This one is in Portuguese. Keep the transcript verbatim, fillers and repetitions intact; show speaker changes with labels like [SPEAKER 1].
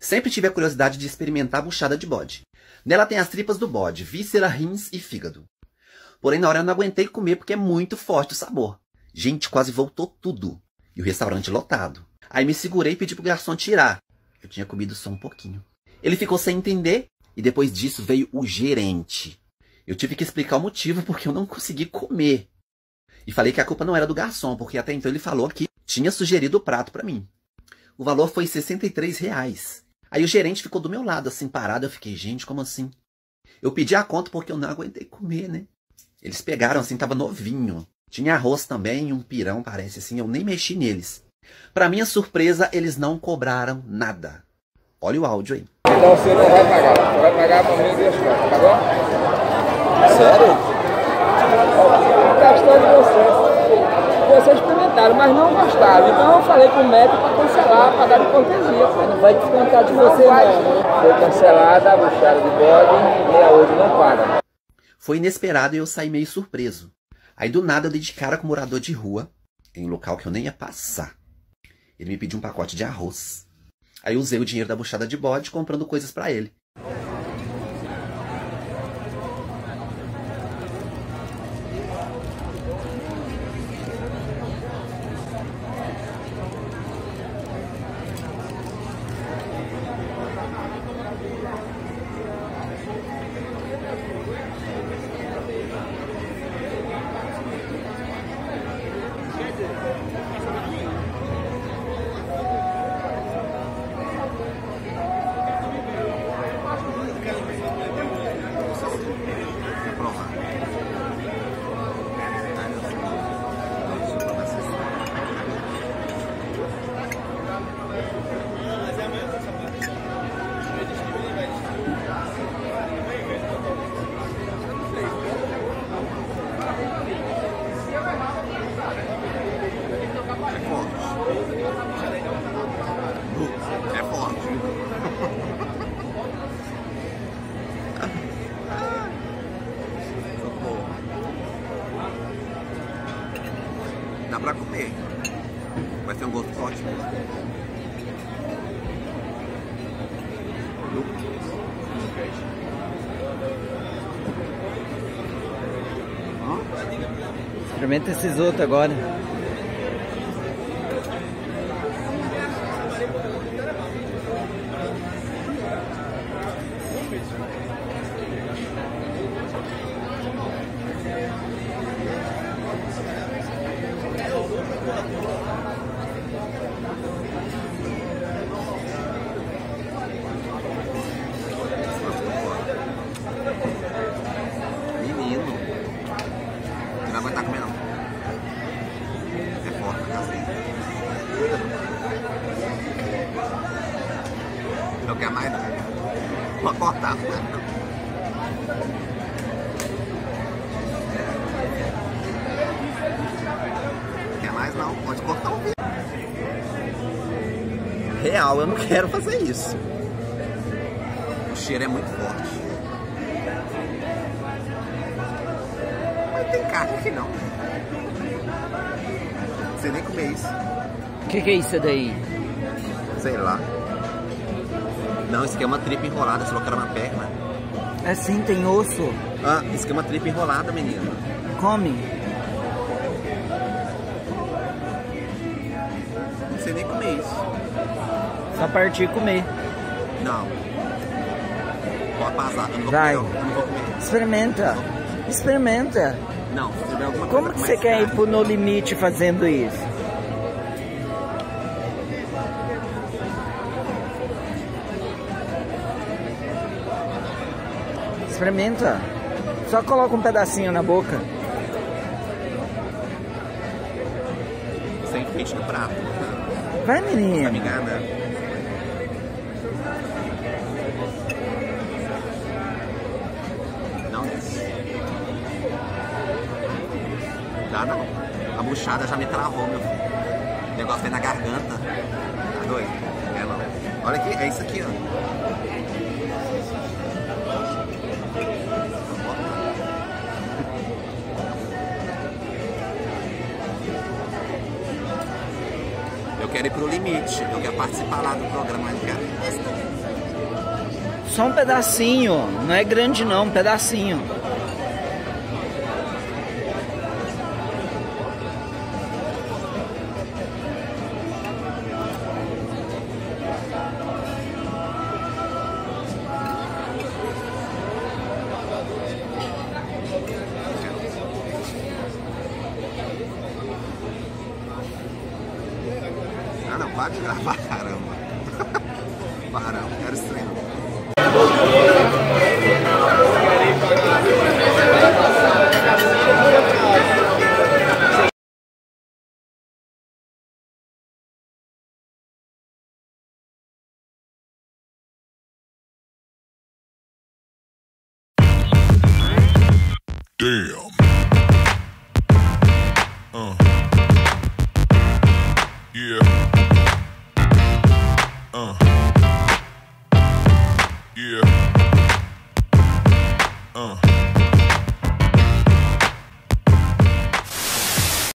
[SPEAKER 1] Sempre tive a curiosidade de experimentar a buchada de bode. Nela tem as tripas do bode, víscera, rins e fígado. Porém, na hora eu não aguentei comer porque é muito forte o sabor. Gente, quase voltou tudo. E o restaurante lotado. Aí me segurei e pedi pro garçom tirar. Eu tinha comido só um pouquinho. Ele ficou sem entender e depois disso veio o gerente. Eu tive que explicar o motivo porque eu não consegui comer. E falei que a culpa não era do garçom, porque até então ele falou que tinha sugerido o prato pra mim. O valor foi sessenta e três reais. Aí o gerente ficou do meu lado, assim, parado. Eu fiquei, gente, como assim? Eu pedi a conta porque eu não aguentei comer, né? Eles pegaram, assim, tava novinho. Tinha arroz também, um pirão, parece, assim. Eu nem mexi neles. Pra minha surpresa, eles não cobraram nada. Olha o áudio aí.
[SPEAKER 2] Então você não vai pagar. Você vai pagar pra mim e Deus conta, tá bom?
[SPEAKER 1] Sério?
[SPEAKER 2] Gastando de vocês. Vocês experimentaram, mas não gostaram. Então eu falei pro médico para cancelar, para dar de cortesia. Mas não vai descontar de você não, né? Foi cancelada a buchada de bode e a hoje não paga.
[SPEAKER 1] Foi inesperado e eu saí meio surpreso. Aí do nada eu dei de cara com um morador de rua, em um local que eu nem ia passar. Ele me pediu um pacote de arroz. Aí eu usei o dinheiro da buchada de bode comprando coisas pra ele. É forte. Dá pra comer. Vai ter um gosto forte mesmo.
[SPEAKER 3] Experimenta esses outros agora.
[SPEAKER 1] Menino, não vai aguentar comer não. É forte, assim. Não quer mais não. Vou cortar. Quer mais não? Pode cortar o vídeo. Real, eu não quero fazer isso. O cheiro é muito forte. Mas tem carne aqui não. Não sei nem comer isso.
[SPEAKER 3] O que, que é isso daí?
[SPEAKER 1] Sei lá. Não, isso aqui é uma tripa enrolada, você falou que era uma perna.
[SPEAKER 3] É sim, tem osso.
[SPEAKER 1] Ah, isso aqui é uma tripa enrolada, menina.
[SPEAKER 3] Come.
[SPEAKER 1] Não sei nem comer isso.
[SPEAKER 3] Só partir e comer.
[SPEAKER 1] Não. Pode passar, eu não vou
[SPEAKER 3] Vai.
[SPEAKER 1] comer. Eu não vou comer.
[SPEAKER 3] Experimenta. Experimenta.
[SPEAKER 1] Não, se tiver alguma
[SPEAKER 3] Como
[SPEAKER 1] coisa
[SPEAKER 3] que
[SPEAKER 1] com
[SPEAKER 3] você
[SPEAKER 1] mais
[SPEAKER 3] quer ir
[SPEAKER 1] carne.
[SPEAKER 3] pro No Limite fazendo isso? Experimenta. Só coloca um pedacinho na boca.
[SPEAKER 1] Você enfeite no prato.
[SPEAKER 3] Vai,
[SPEAKER 1] Tá me
[SPEAKER 3] menina.
[SPEAKER 1] enganando. Não desce. Dá não. A buchada já me travou, meu filho. O negócio vem na garganta. Tá doido? É não. Olha aqui, é isso aqui, ó. Eu quero ir pro limite, eu quero participar lá do programa, mas eu quero ir.
[SPEAKER 3] só um pedacinho. Não é grande não, um pedacinho.
[SPEAKER 4] Ah, não, para de gravar, caramba. Para, eu quero stream.
[SPEAKER 5] Damn. Uh. Yeah. Uh. Yeah. Uh.